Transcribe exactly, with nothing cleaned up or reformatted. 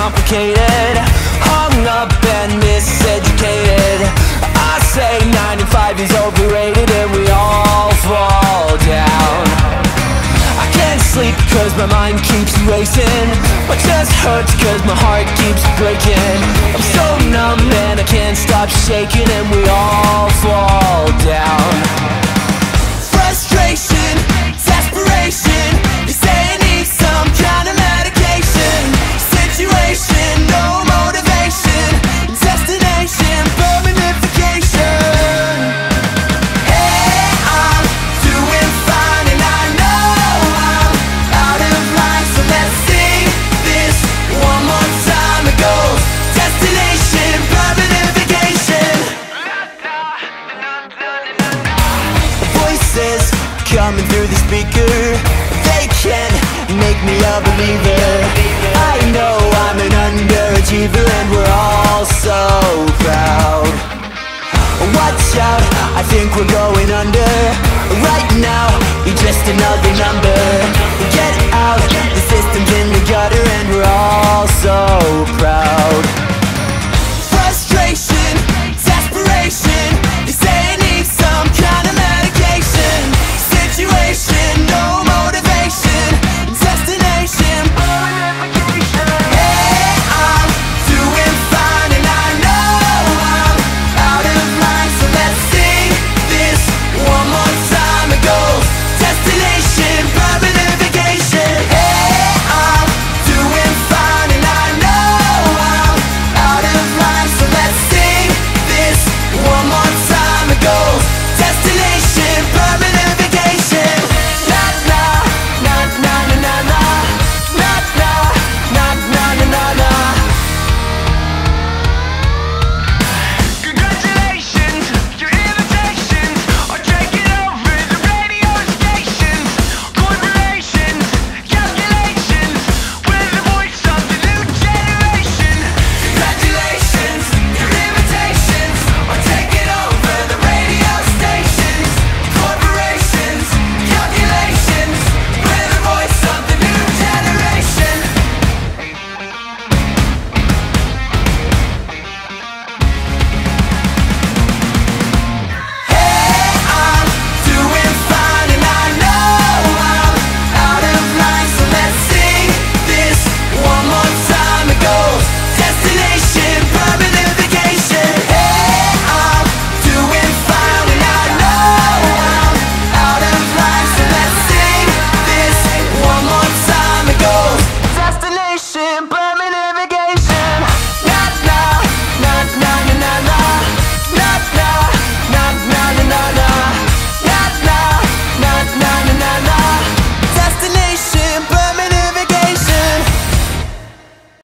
complicated, hung up and miseducated. I say nine and five is overrated and we all fall down. I can't sleep cause my mind keeps racing. My chest hurts cause my heart keeps breaking. I'm so numb and I can't stop shaking and we all fall down. Frustration, desperation, they say I need some kind of medication. Situation, no motivation, destination, permanification. Hey, I'm doing fine and I know I'm out of line, so let's sing this one more time. It goes destination, permanification. Voices coming through the speaker, they can make me a believer. I know I'm an underachiever and we're all so proud. Watch out, I think we're going under. Right now, you're just another number.